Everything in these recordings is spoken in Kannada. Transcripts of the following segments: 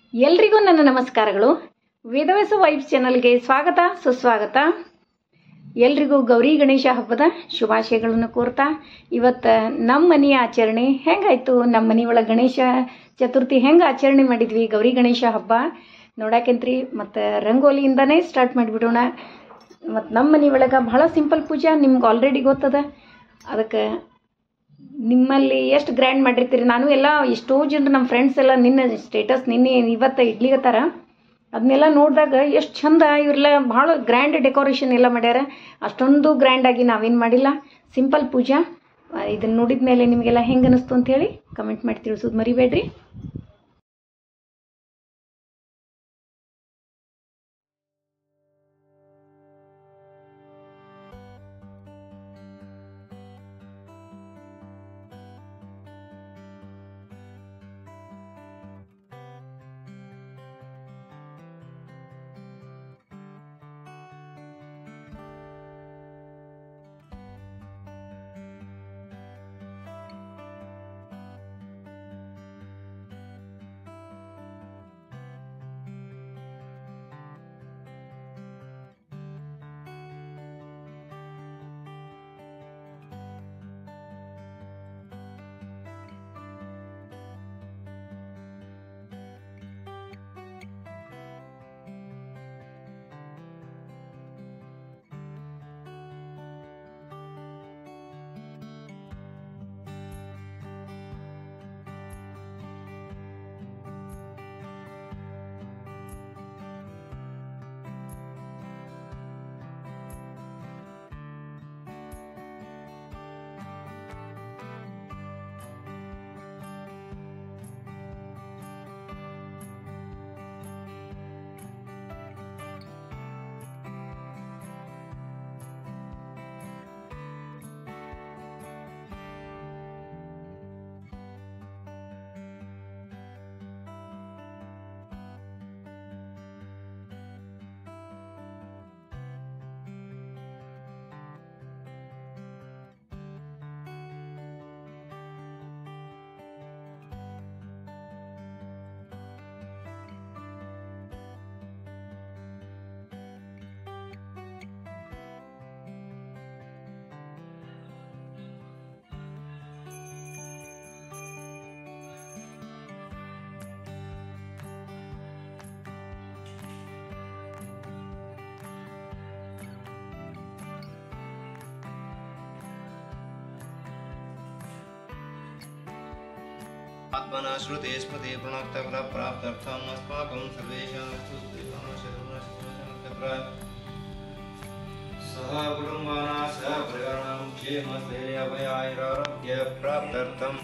ಎಲ್ರಿಗೂ ನನ್ನ ನಮಸ್ಕಾರಗಳು. ವೇದವ್ಯಾಸ ವೈಬ್ಸ್ ಚಾನಲ್ಗೆ ಸ್ವಾಗತ ಸುಸ್ವಾಗತ. ಎಲ್ರಿಗೂ ಗೌರಿ ಗಣೇಶ ಹಬ್ಬದ ಶುಭಾಶಯಗಳನ್ನು ಕೋರ್ತಾ ಇವತ್ತು ನಮ್ಮ ಮನೆಯ ಆಚರಣೆ ಹೆಂಗಾಯ್ತು, ನಮ್ಮ ಮನೆ ಒಳಗೆ ಗಣೇಶ ಚತುರ್ಥಿ ಹೆಂಗೆ ಆಚರಣೆ ಮಾಡಿದ್ವಿ, ಗೌರಿ ಗಣೇಶ ಹಬ್ಬ ನೋಡಾಕೆಂತ್ರಿ. ಮತ್ತು ರಂಗೋಲಿಯಿಂದನೇ ಸ್ಟಾರ್ಟ್ ಮಾಡಿಬಿಡೋಣ. ಮತ್ತು ನಮ್ಮ ಮನೆ ಒಳಗೆ ಬಹಳ ಸಿಂಪಲ್ ಪೂಜಾ, ನಿಮ್ಗೆ ಆಲ್ರೆಡಿ ಗೊತ್ತದ. ಅದಕ್ಕೆ ನಿಮ್ಮಲ್ಲಿ ಎಷ್ಟು ಗ್ರ್ಯಾಂಡ್ ಮಾಡಿರ್ತೀರಿ. ನಾನು ಎಲ್ಲ ಎಷ್ಟೋ ಜನರು ನಮ್ಮ ಫ್ರೆಂಡ್ಸ್ ಎಲ್ಲ ನಿನ್ನೆ ಸ್ಟೇಟಸ್ ಇವತ್ತು ಇಡ್ಲಿಗತ್ತಾರ. ಅದನ್ನೆಲ್ಲ ನೋಡಿದಾಗ ಎಷ್ಟು ಚಂದ, ಇವರೆಲ್ಲ ಭಾಳ ಗ್ರ್ಯಾಂಡ್ ಡೆಕೋರೇಷನ್ ಎಲ್ಲ ಮಾಡ್ಯಾರ. ಅಷ್ಟೊಂದು ಗ್ರ್ಯಾಂಡಾಗಿ ನಾವೇನು ಮಾಡಿಲ್ಲ, ಸಿಂಪಲ್ ಪೂಜಾ. ಇದನ್ನು ನೋಡಿದ ಮೇಲೆ ನಿಮಗೆಲ್ಲ ಹೆಂಗೆ ಅನ್ನಿಸ್ತು ಅಂಥೇಳಿ ಕಮೆಂಟ್ ಮಾಡಿ ತಿಳಿಸೋದು ಮರಿಬೇಡ್ರಿ. आत्मना श्रुते स्मृते प्रणक्तफलप्राप्त्यर्थम् अस्माकं सर्वेषां सह कुटुम्बानां सह परिवाराणां क्षेमस्थैर्याभयारोग्य प्राप्त्यर्थम्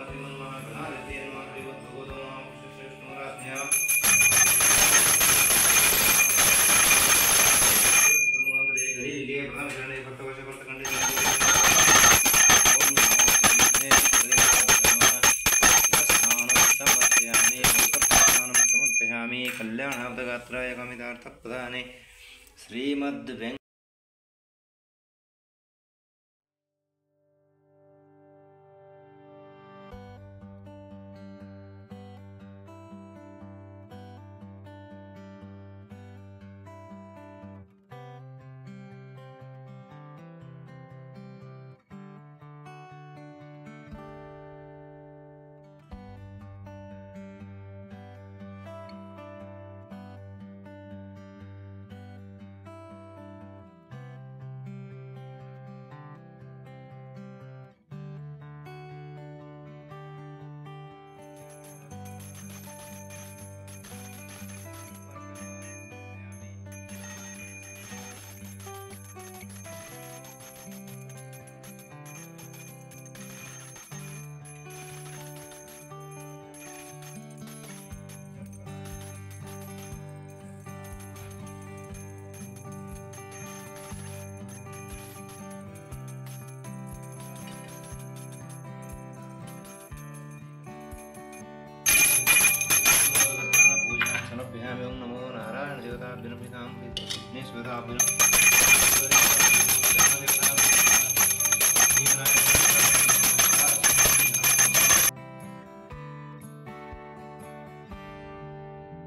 कल्याणाब्धगात्राय कामितार्थप्रदाने श्रीमद् नमो नारायण देवता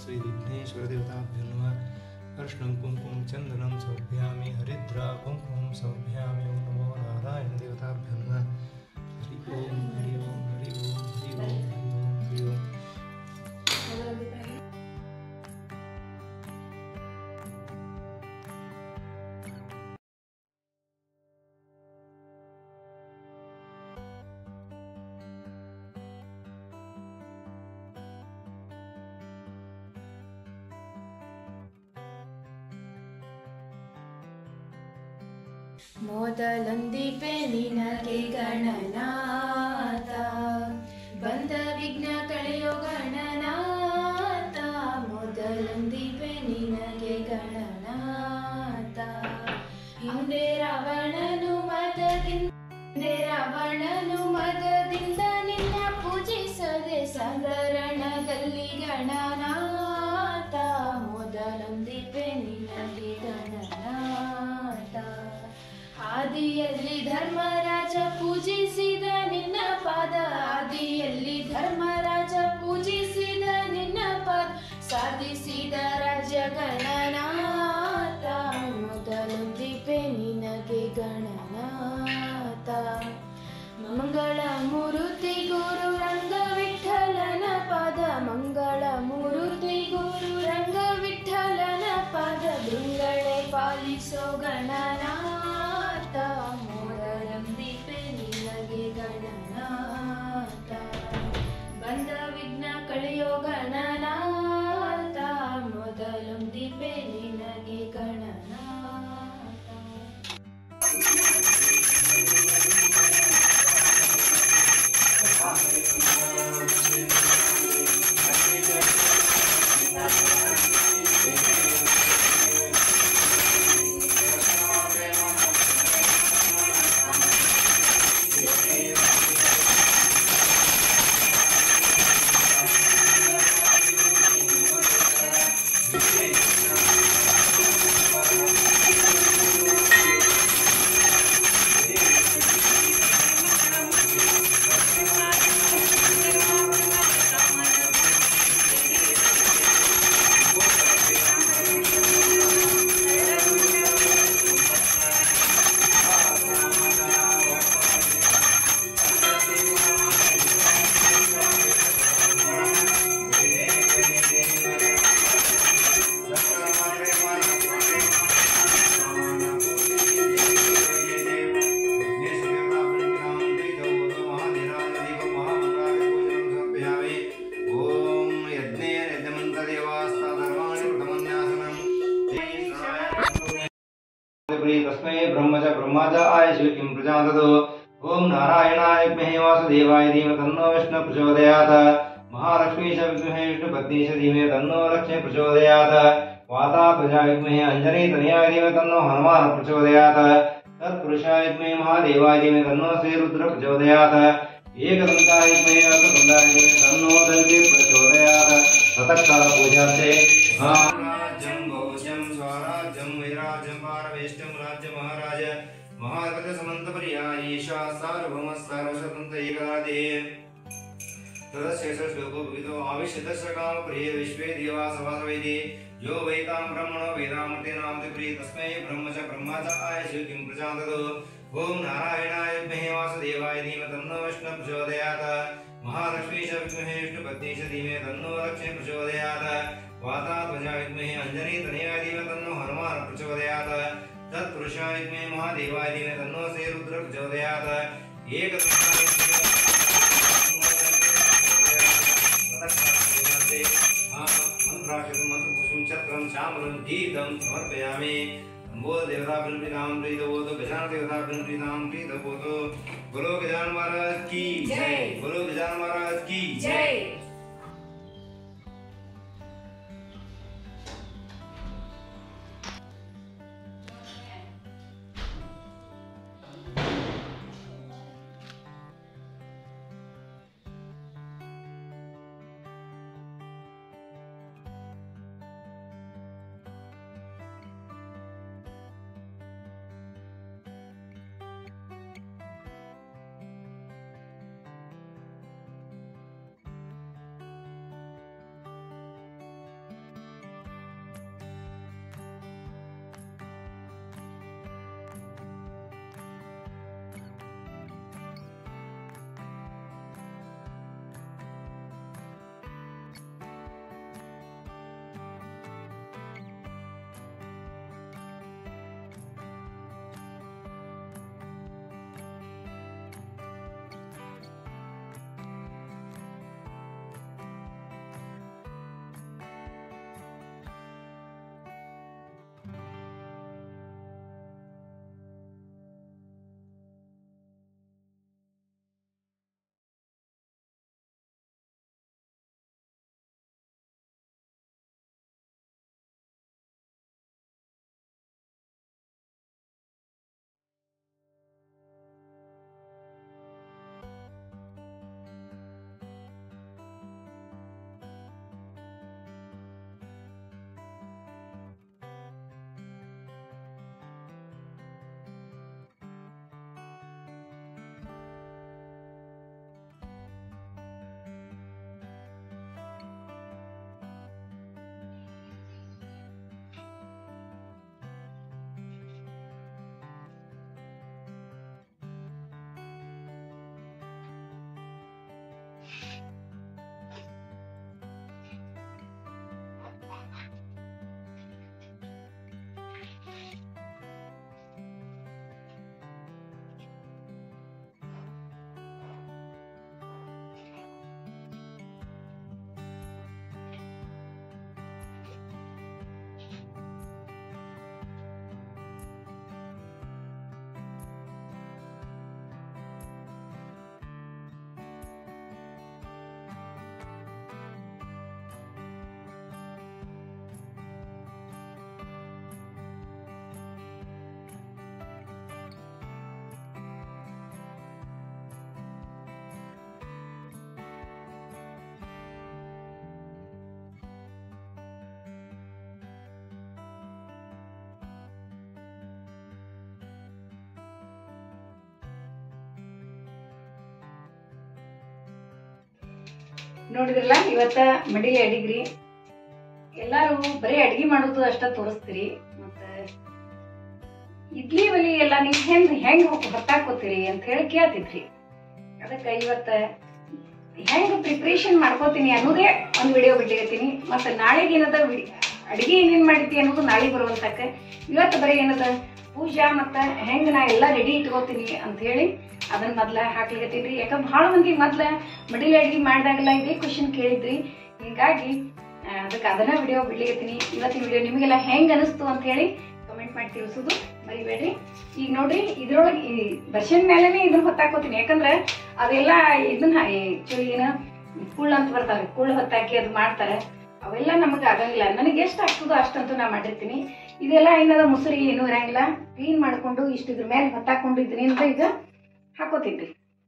श्रीविघ्नेश्वरदेवताभ्यो नमः अर्ष्णं कुङ्कुमं चन्दनं समर्पयामि हरिद्रा कुङ्कुमं समर्पयामि ओं नमो नारायणदेवताभ्यो नमः हरि ओं हरि ओं हरि ओं हरि ओं हरि ओं हरि ओं। ಮೊದಲೊಂದಿಪೆ ನಿನಗೆ ಗಣನಾಥ ಬಂದ ವಿಘ್ನ ಕಳೆಯೋ ಗಣನಾಥ ಮೊದಲೊಂದಿಪೆ ನಿನಗೆ ಗಣನಾಥ ಹಿಂದೆ ರಾವಣನು ಮದದಿಂದ ನಿನ್ನ ಪೂಜಿಸದೆ ಸಂಗರಣದಲ್ಲಿ ಗಣನಾಥ ಮೊದಲೊಂದಿಪೆ ನಿನಗೆ ಗಣನಾಥ ಆದಿಯಲ್ಲಿ ಧರ್ಮರಾಜ ಪೂಜಿಸಿದ ನಿನ್ನ ಪಾದ ಆದಿಯಲ್ಲಿ ಧರ್ಮರಾಜ ಪೂಜಿಸಿದ ನಿನ್ನ ಪಾದ ಸಾಧಿಸಿದ ರಾಜ್ಯ ಗಣನಾಥ ಮೊದಲೊಂದಿಪೆ ನಿನಗೆ ಗಣನಾಥ ಮಂಗಳ ಮೂರುತಿ ಗುರು ರಂಗ ವಿಠಲನ ಪಾದ ಮಂಗಳ ಮೂರುತಿ ಗುರು ರಂಗ ವಿಠಲನ ಪಾದ ಬೃಂಗಳೆ ಪಾಲಿಸೋ ಗಣನಾಥ ಮೊದಲೊಂದಿಪೆ ನಿನಗೆ ಗಣನಾಥ ಬಂದ ವಿಘ್ನ ಕಳೆಯೋ ಗಣನಾಥ ಮೊದಲೊಂದಿಪೆ ನಿನಗೆ ಗಣನಾಥ तस्मै ब्रह्म च ब्रह्मा च आयशु किं प्रजादतो ओम नारायणाय विद्महे वासुदेवाय धीमहि तन्नो विष्णुः प्रचोदयात् महालक्ष्मी च विद्महे विष्णुपत्नी च धीमहि तन्नो लक्ष्मी प्रचोदयात् वाता प्रजा विद्महे अंजनी तनयाय धीमहि तन्नो हनुमान प्रचोदयात् तत्पुरुषाय विद्महे महादेवाय धीमहि तन्नो श्रीरुद्र प्रचोदयात् एकदन्ताय विद्महे वक्रतुण्डाय धीमहि तन्नो दन्ति प्रचोदयात् ततःकाल पूजार्थे राज्यं भोज्यं स्वराज्यं वैराज्यं पारमेष्टं राज्य महाराज महागत समन्त पर्यायीशा सार्वभौम सर्वस्वतन्त्र एकनाथे तदस्य श्लोको विदो आविश्यतस्य काम प्रिय विश्वे देवा सवासवेदि यो वैतां ब्रह्मणो वेदामृते नामते प्रिय तस्मै ब्रह्म च ब्रह्मा च आयशु किं प्रजादतो ओम नारायणाय विद्महे वासुदेवाय धीमहि तन्नो विष्णुः प्रचोदयात् महालक्ष्मी च विद्महे विष्णुपत्नी च धीमहि तन्नो लक्ष्मी प्रचोदयात् वाता प्रजा विद्महे अंजनी तनयाय धीमहि तन्नो हनुमान प्रचोदयात् तत्पुरुषाय विद्महे महादेवाय धीमहि तन्नो श्रीरुद्र प्रचोदयात् एकदन्ताय मंत्रपुष्पं चक्रं चामरं गीतं समर्पयामि बोल देवता प्रीतां प्रीतवोतो गजानन देवता प्रीतां प्रीतवोतो बोलो गजानन महाराज की जय बोलो गजानन महाराज की जय। ನೋಡಿದ್ರಲ್ಲ ಇವತ್ತ ಮಡಿಲಿ ಅಡಿಗ್ರಿ. ಎಲ್ಲಾರು ಬರೀ ಅಡಿಗೆ ಮಾಡೋದು ಅಷ್ಟ ತೋರಿಸ್ತೀರಿ, ಮತ್ತ ಇಡ್ಲಿ ಒಲಿ ಎಲ್ಲ ನೀವು ಹೆಂಗ್ ಹೊತ್ತಾಕೋತೀರಿ ಅಂತ ಹೇಳಿ ಕೇಳ್ತಿದ್ರಿ. ಅದಕ್ಕೆ ಇವತ್ತ ಹೆಂಗ್ ಪ್ರಿಪ್ರೇಷನ್ ಮಾಡ್ಕೋತೀನಿ ಅನ್ನೋದೇ ಒಂದು ವಿಡಿಯೋ ಬಿಡ್ಲಿಕತ್ತೀನಿ. ಮತ್ತೆ ನಾಳೆಗೆ ಏನದ ಅಡಿಗೆ ಏನೇನ್ ಮಾಡಿದ್ವಿ ಅನ್ನೋದು ನಾಳೆ ಬರುವಂತಕ್ಕ. ಇವತ್ತು ಬರೀ ಏನದ ಪೂಜಾ ಮತ್ತ ಹೆಂಗ್ ನಾ ಎಲ್ಲ ರೆಡಿ ಇಟ್ಕೋತೀನಿ ಅಂತ ಹೇಳಿ ಅದನ್ನ ಮೊದ್ಲ ಹಾಕ್ಲಿಕತ್ತೀನಿ. ಯಾಕಂದ್ರೆ ಬಹಳ ಮಂದಿ ಮೊದ್ಲ ಮಡಿಲಿ ಅಡಿಗೆ ಮಾಡಿದಾಗೆಲ್ಲ ಇದೇ ಕ್ವಶನ್ ಕೇಳಿದ್ರಿ. ಹೀಗಾಗಿ ಅದಕ್ಕೆ ಅದನ್ನ ವಿಡಿಯೋ ಬಿಡ್ಲಿಕತ್ತೀನಿ. ಇವತ್ತಿನ ವಿಡಿಯೋ ನಿಮಗೆಲ್ಲ ಹೆಂಗ್ ಅನಿಸ್ತು ಅಂತ ಹೇಳಿ ಕಮೆಂಟ್ ಮಾಡಿ ತಿಳಿಸೋದು ಮರಿಬೇಡ್ರಿ. ಈಗ ನೋಡ್ರಿ, ಇದ್ರೊಳಗೆ ಈ ವರ್ಷನ್ ಮೇಲೆನೆ ಇದನ್ನ ಹೊತ್ತಾಕೋತೀನಿ. ಯಾಕಂದ್ರೆ ಅದೆಲ್ಲ ಇದನ್ನ ಆಕ್ಚುಲಿ ಏನ ಕುಳ್ಳು ಅಂತ ಬರ್ತಾವ್ರಿ, ಕುಳ್ಳು ಹೊತ್ತಾಕಿ ಅದು ಮಾಡ್ತಾರೆ. ಅವೆಲ್ಲ ನಮಗೆ ಆಗಂಗಿಲ್ಲ. ನನಗೆ ಎಷ್ಟು ಆಗ್ತದೋ ಅಷ್ಟಂತೂ ನಾ ಮಾಡಿರ್ತೀನಿ. ಇದೆಲ್ಲ ಏನದ ಮುಸುರಿ ಏನೂ ಇರಂಗಿಲ್ಲ. ಕ್ಲೀನ್ ಮಾಡ್ಕೊಂಡು ಇದ್ರ ಮೇಲೆ ಹೊತ್ತಾಕೊಂಡು ಇದರಿಂದ ಈಗ ಹಾಕೋತೀನಿ.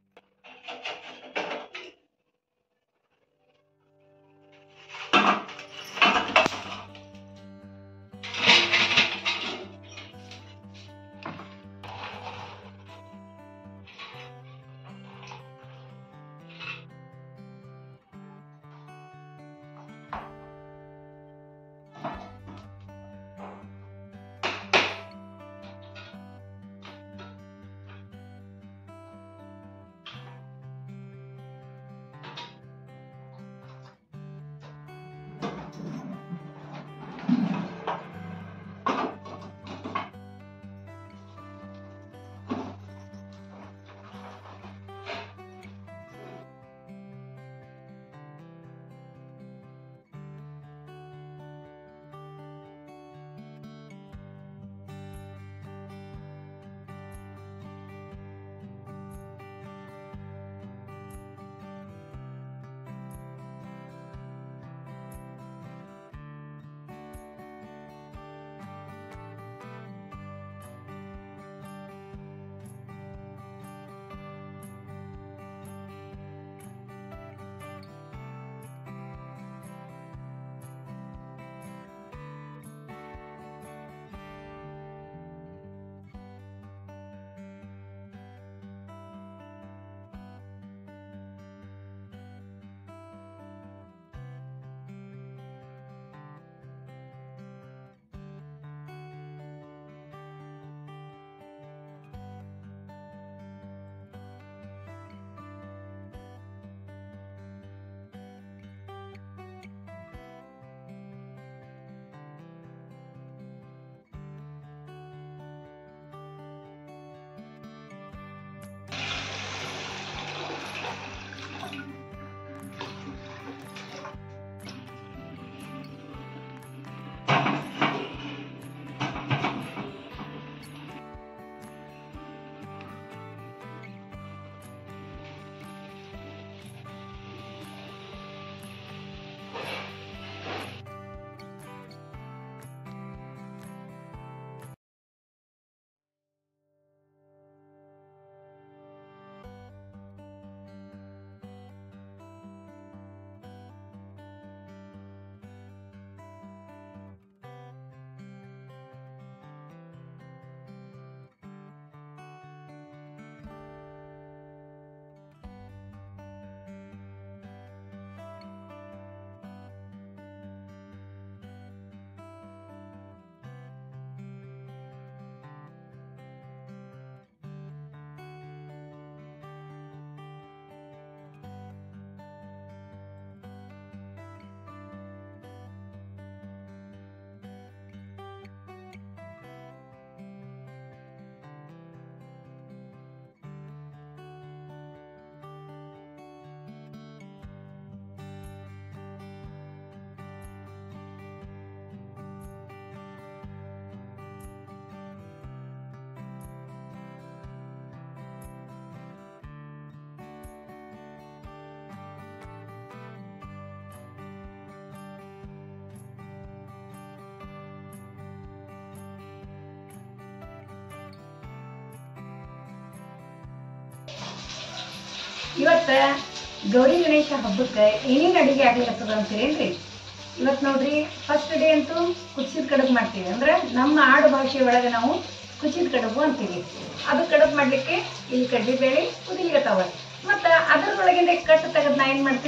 ಇವತ್ತ ಗೌರಿ ಗಣೇಶ ಹಬ್ಬಕ್ಕೆ ಏನೇನು ಅಡಿಗೆ ಆಗ್ಲಿಕ್ಕದ ಅಂತೀರೇನ್ರಿ? ಇವತ್ತು ನೋಡ್ರಿ, ಫಸ್ಟ್ ಡೇ ಅಂತೂ ಕುಚ್ಚಿದ ಕಡುಬು ಮಾಡ್ತೀವಿ. ಅಂದ್ರೆ ನಮ್ಮ ಆಡು ಭಾಷೆ ಒಳಗೆ ನಾವು ಕುಚ್ಚಿದ ಕಡುಬು ಅಂತೀವಿ. ಅದು ಕಡುಬು ಮಾಡ್ಲಿಕ್ಕೆ ಇಲ್ಲಿ ಕಡ್ಲಿಬೇಳೆ ಕುದಿಲಿಗತ್ತಾವ. ಮತ್ತು ಅದರೊಳಗಿಂದ ಕಟ್ಟು ತೆಗೆದು ನಾ ಏನು ಮಾಡ್ತೀನಿ,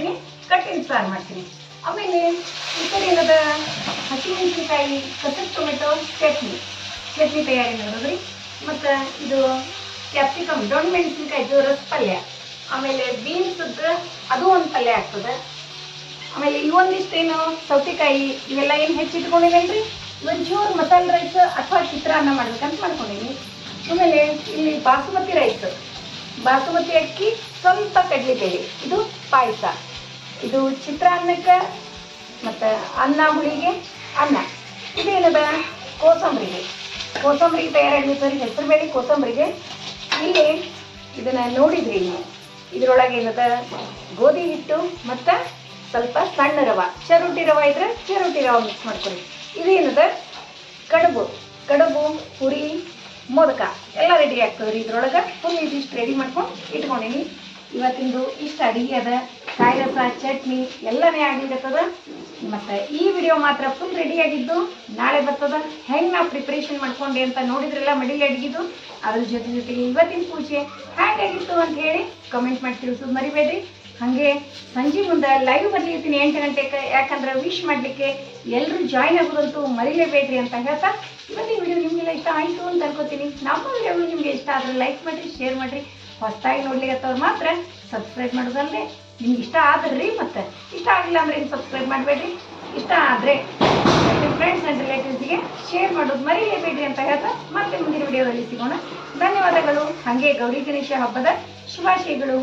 ಕಟ್ಟಿನ ಸಾರು ಮಾಡ್ತೀನಿ. ಆಮೇಲೆ ಈ ಕಡೆ ಏನದ ಹಸಿಮೆಣಸಿನ್ಕಾಯಿ, ಕಸದ ಟೊಮೆಟೊ ಚಟ್ನಿ ತಯಾರಿ ಮಾಡೋದ್ರಿ. ಮತ್ತು ಇದು ಕ್ಯಾಪ್ಸಿಕಮ್, ದೊಣ್ಣೆ ಮೆಣಸಿನ್ಕಾಯಿದು ರಸ ಪಲ್ಯ. ಆಮೇಲೆ ಬೀನ್ಸದ್ದು ಅದು ಒಂದು ಪಲ್ಯ ಆಗ್ತದೆ. ಆಮೇಲೆ ಇವೊಂದಿಷ್ಟೇನು ಸೌತೆಕಾಯಿ ಇವೆಲ್ಲ ಏನು ಹೆಚ್ಚಿಟ್ಕೊಂಡಿದ್ದೇನೆ ರೀ. ಒಂಚೂರು ಮಸಾಲೆ ರೈಸ್ ಅಥವಾ ಚಿತ್ರಾನ್ನ ಮಾಡ್ಬೇಕಂತ ಮಾಡ್ಕೊಂಡೀನಿ. ಆಮೇಲೆ ಇಲ್ಲಿ ಬಾಸುಮತಿ ಅಕ್ಕಿ, ಸ್ವಲ್ಪ ಕಡಲೆಬೇಳೆ, ಇದು ಪಾಯಸ. ಇದು ಚಿತ್ರಾನ್ನಕ್ಕೆ ಮತ್ತು ಅನ್ನ ಹುಳಿಗೆ ಅನ್ನ. ಇದೇನದ ಕೋಸಂಬರಿಗೆ ತಯಾರಾಗಿರ್ತಾರೆ. ಹೆಸರುಬೇಳೆ ಕೋಸಂಬರಿಗೆ. ಇಲ್ಲಿ ಇದನ್ನು ನೋಡಿದ್ರಿ ನೀವು, ಇದರೊಳಗೆ ಏನದ ಗೋಧಿ ಹಿಟ್ಟು ಮತ್ತು ಸ್ವಲ್ಪ ಸಣ್ಣ ರವೆ, ಚರೋಟಿ ರವೆ ಇದ್ರೆ ಚರೋಟಿ ರವೆ ಮಿಕ್ಸ್ ಮಾಡ್ಕೊಳ್ಳಿ. ಇದೇನದ ಕಡುಬು ಪುರಿ ಮೋದಕ ಎಲ್ಲ ರೆಡಿ ಆಗ್ತದೆ ರೀ. ಇದ್ರೊಳಗೆ ಫುಲ್ ಇದಿಷ್ಟು ರೆಡಿ ಮಾಡ್ಕೊಂಡು ಇಟ್ಕೊಂಡೀನಿ. ಇವತ್ತಿಂದು ಇಷ್ಟು ಅಡುಗೆ ಅದ, ಕಾಯಿ ರಸ, ಚಟ್ನಿ ಎಲ್ಲನೇ ಆಗಿರ್ತದ. ಮತ್ತು ಈ ವಿಡಿಯೋ ಮಾತ್ರ ಫುಲ್ ರೆಡಿಯಾಗಿದ್ದು ನಾಳೆ ಬರ್ತದ. ಹೆಂಗೆ ನಾವು ಪ್ರಿಪ್ರೇಷನ್ ಮಾಡ್ಕೊಂಡೆ ಅಂತ ನೋಡಿದ್ರೆಲ್ಲ ಮಡಿಲಿ ಅಡುಗಿದ್ದು. ಅದ್ರ ಜೊತೆಗೆ ಇವತ್ತಿನ ಪೂಜೆ ಹೇಗಾಗಿತ್ತು ಅಂತ ಹೇಳಿ ಕಮೆಂಟ್ ಮಾಡಿ ತಿಳಿಸೋದು ಮರಿಬೇಡ್ರಿ. ಹಾಗೆ ಸಂಜೆ ಮುಂದೆ ಲೈವ್ ಬರ್ಲಿರ್ತೀನಿ 8 ಗಂಟೆಗೆ. ಯಾಕಂದ್ರೆ ವಿಶ್ ಮಾಡಲಿಕ್ಕೆ ಎಲ್ಲರೂ ಜಾಯ್ನ್ ಆಗೋದಂತೂ ಮರಿಲೇಬೇಡ್ರಿ ಅಂತ ಹೇಳ್ತಾ ಇವತ್ತಿನ ವಿಡಿಯೋ ನಿಮಗೆಲ್ಲ ಇಷ್ಟ ಆಯಿತು ಅಂತ ಅನ್ಕೋತೀನಿ. ನಮ್ಮ ವಿಡಿಯೋಗಳು ನಿಮಗೆ ಇಷ್ಟ ಆದರೆ ಲೈಕ್ ಮಾಡಿರಿ, ಶೇರ್ ಮಾಡಿರಿ. ಹೊಸದಾಗಿ ನೋಡ್ಲಿಕ್ಕತ್ತವ್ರು ಮಾತ್ರ ಸಬ್ಸ್ಕ್ರೈಬ್ ಮಾಡೋದಲ್ಲದೆ ನಿಮ್ಗೆ ಇಷ್ಟ ಆದ್ರಿ, ಮತ್ತು ಇಷ್ಟ ಆಗಿಲ್ಲ ಅಂದರೆ ಏನು ಸಬ್ಸ್ಕ್ರೈಬ್ ಮಾಡಬೇಡ್ರಿ. ಇಷ್ಟ ಆದರೆ ಫ್ರೆಂಡ್ಸ್ ಆ್ಯಂಡ್ ರಿಲೇಟಿವ್ಸ್ಗೆ ಶೇರ್ ಮಾಡೋದು ಮರಿಲೇಬೇಡ್ರಿ ಅಂತ ಹೇಳ್ತಾ ಮತ್ತೆ ಮುಂದಿನ ವಿಡಿಯೋದಲ್ಲಿ ಸಿಗೋಣ. ಧನ್ಯವಾದಗಳು. ಹಾಗೆ ಗೌರಿ ಗಣೇಶ ಹಬ್ಬದ ಶುಭಾಶಯಗಳು.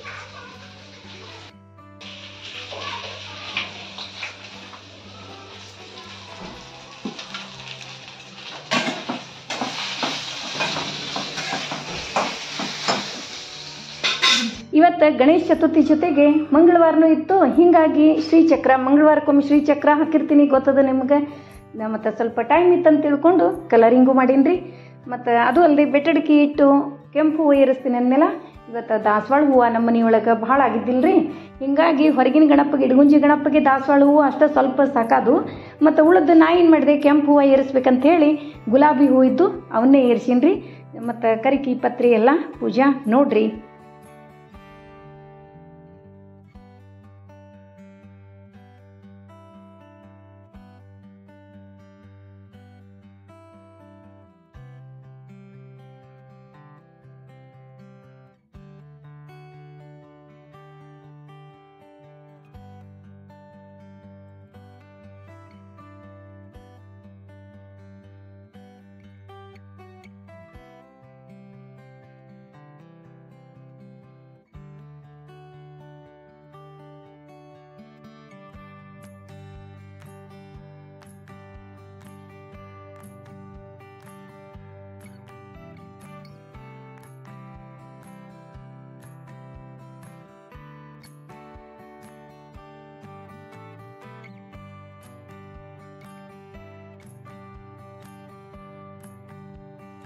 ಇವತ್ತು ಗಣೇಶ ಚತುರ್ಥಿ ಜೊತೆಗೆ ಮಂಗಳವಾರನೂ ಇತ್ತು. ಹೀಗಾಗಿ ಶ್ರೀಚಕ್ರ, ಮಂಗಳವಾರಕ್ಕೊಮ್ಮೆ ಶ್ರೀಚಕ್ರ ಹಾಕಿರ್ತೀನಿ, ಗೊತ್ತದ ನಿಮ್ಗೆ. ಮತ್ತು ಸ್ವಲ್ಪ ಟೈಮ್ ಇತ್ತಂತ ತಿಳ್ಕೊಂಡು ಕಲರಿಂಗು ಮಾಡೀನಿ. ಮತ್ತು ಅದು ಅಲ್ಲದೆ ಬೆಟ್ಟಡಿಕೆ ಇಟ್ಟು ಕೆಂಪು ಹೂವು ಏರಿಸ್ತೀನಿ ಅಂದಮೇಲೆ ಇವತ್ತು ದಾಸವಾಳ ಹೂವು ನಮ್ಮ ಮನೆಯೊಳಗೆ ಭಾಳ ಆಗಿದ್ದಿಲ್ಲ ರೀ. ಹೀಗಾಗಿ ಹೊರಗಿನ ಗಣಪಗೆ, ಇಡಗುಂಜಿ ಗಣಪಗೆ ದಾಸವಾಳ ಹೂವು ಅಷ್ಟೇ ಸ್ವಲ್ಪ ಸಾಕಾದು. ಮತ್ತು ಉಳಿದು ನಾ ಏನು ಮಾಡಿದೆ, ಕೆಂಪು ಹೂವು ಏರಿಸ್ಬೇಕಂತೇಳಿ ಗುಲಾಬಿ ಹೂವು ಇದ್ದು ಅವನ್ನೇ ಏರಿಸೀನಿ ರೀ. ಮತ್ತು ಕರಿಕಿ ಪತ್ರಿ ಎಲ್ಲ ಪೂಜಾ ನೋಡ್ರಿ.